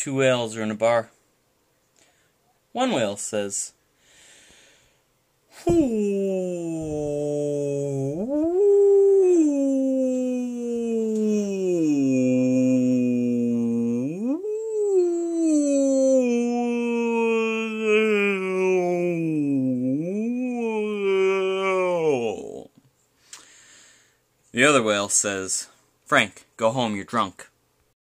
Two whales are in a bar. One whale says, the other whale says, Frank, go home, you're drunk.